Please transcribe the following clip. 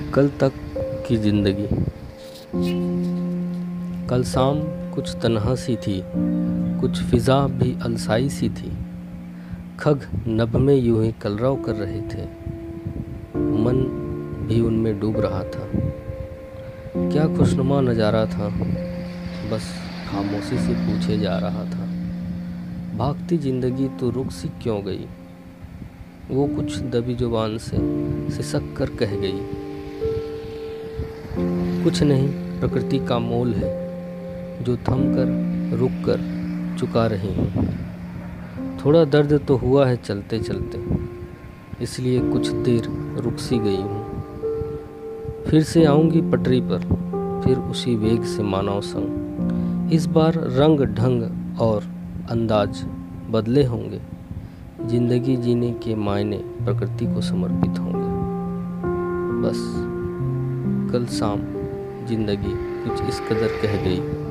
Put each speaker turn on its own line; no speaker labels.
कल तक की जिंदगी। कल शाम कुछ तन्हा सी थी, कुछ फिजा भी अलसाई सी थी। खग नभ में यूं ही कलरव कर रहे थे, मन भी उनमें डूब रहा था। क्या खुशनुमा नज़ारा था, बस खामोशी से पूछे जा रहा था। भागती जिंदगी तो रुक सी क्यों गई, वो कुछ दबी जुबान से सिसक कर कह गई। कुछ नहीं, प्रकृति का मोल है जो थम कर रुक कर चुका रही हूँ। थोड़ा दर्द तो हुआ है चलते चलते, इसलिए कुछ देर रुक सी गई हूँ। फिर से आऊँगी पटरी पर, फिर उसी वेग से मानव संग। इस बार रंग ढंग और अंदाज बदले होंगे, जिंदगी जीने के मायने प्रकृति को समर्पित होंगे। बस कल शाम जिंदगी कुछ इस कदर कह गई।